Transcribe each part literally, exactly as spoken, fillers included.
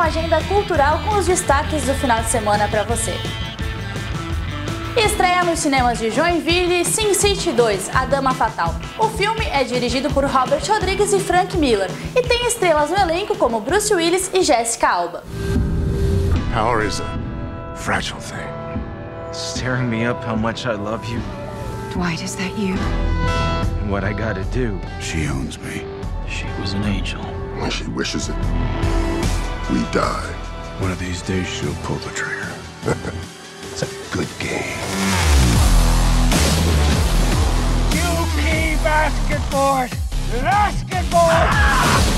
agenda cultural com os destaques do final de semana para você. Estreia nos cinemas de Joinville Sin City dois, A Dama Fatal. O filme é dirigido por Robert Rodrigues e Frank Miller e tem estrelas no elenco como Bruce Willis e Jessica Alba. Power is a fragile thing. Staring me up how much I love you. Dwight, is that you? And what I gotta do. She owns me. She was an angel. When she wishes it, we die. One of these days she'll pull the trigger. It's a good game. You keep asking for it. You're asking for it.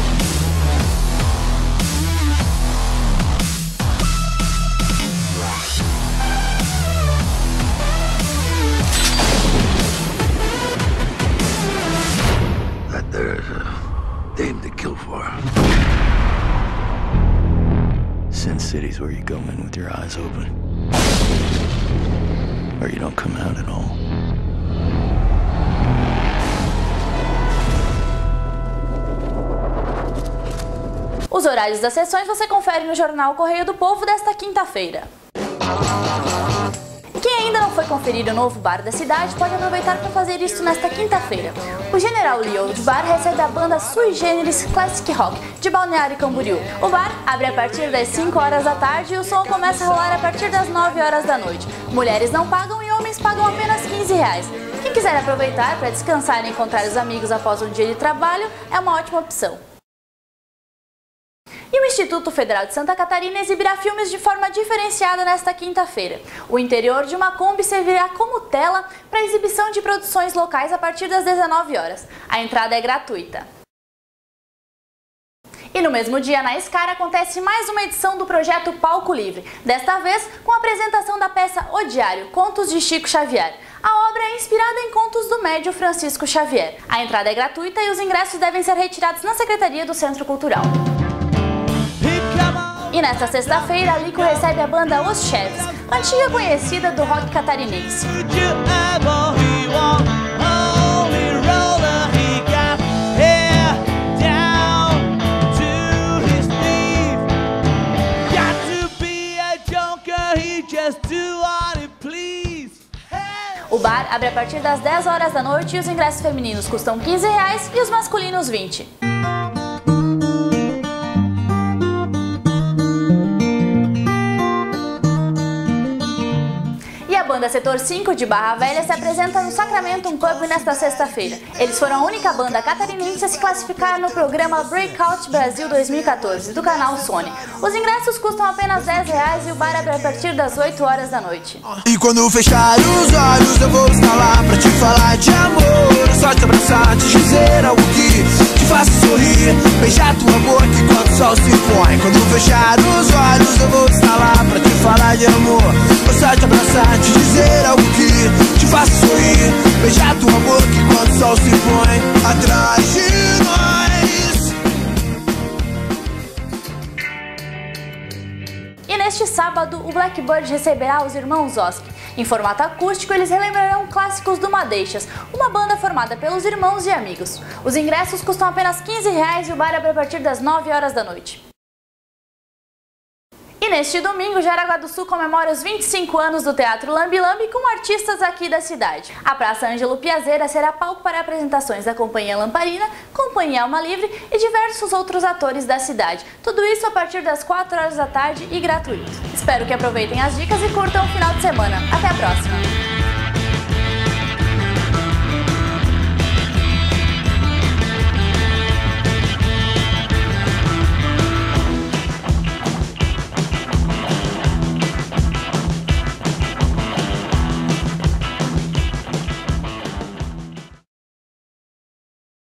That there's a dame to kill for. Sin City's where you go in with your eyes open. Or you don't come out at all. Os horários das sessões você confere no Jornal Correio do Povo desta quinta-feira. Quem ainda não foi conferir o novo bar da cidade pode aproveitar para fazer isso nesta quinta-feira. O General Lee Old Bar recebe a banda Sui Generis Classic Rock, de Balneário Camboriú. O bar abre a partir das cinco horas da tarde e o som começa a rolar a partir das nove horas da noite. Mulheres não pagam e homens pagam apenas quinze reais. Quem quiser aproveitar para descansar e encontrar os amigos após um dia de trabalho é uma ótima opção. E o Instituto Federal de Santa Catarina exibirá filmes de forma diferenciada nesta quinta-feira. O interior de uma Kombi servirá como tela para exibição de produções locais a partir das dezenove horas. A entrada é gratuita. E no mesmo dia, na Scar, acontece mais uma edição do projeto Palco Livre, desta vez com a apresentação da peça O Diário, Contos de Chico Xavier. A obra é inspirada em contos do médio Francisco Xavier. A entrada é gratuita e os ingressos devem ser retirados na Secretaria do Centro Cultural. E nesta sexta-feira, a Lico recebe a banda Os Chefs, antiga conhecida do rock catarinense. O bar abre a partir das dez horas da noite e os ingressos femininos custam quinze reais e os masculinos vinte. A banda Setor cinco de Barra Velha se apresenta no Sacramento um Pub nesta sexta-feira. Eles foram a única banda catarinense a se classificar no programa Breakout Brasil dois mil e quatorze, do canal Sony. Os ingressos custam apenas dez reais e o bar abre a partir das oito horas da noite. E quando fechar os olhos eu vou estar lá pra te falar de amor, só te abraçar, te dizer algo que te faça sorrir, beijar tua boca enquanto o sol se põe. Quando fechar os olhos eu vou estar lá pra te falar de amor, só te abraçar, te dizer algo que te faça sorrir, beijar tua boca enquanto o sol se põe atrás de nós. E neste sábado, o Blackbird receberá os irmãos Oski. Em formato acústico, eles relembrarão clássicos do Madeixas, uma banda formada pelos irmãos e amigos. Os ingressos custam apenas quinze reais e o bar abre a partir das nove horas da noite. E neste domingo, Jaraguá do Sul comemora os vinte e cinco anos do Teatro Lambi Lambi com artistas aqui da cidade. A Praça Ângelo Piazeira será palco para apresentações da Companhia Lamparina, Companhia Alma Livre e diversos outros atores da cidade. Tudo isso a partir das quatro horas da tarde e gratuito. Espero que aproveitem as dicas e curtam o final de semana. Até a próxima!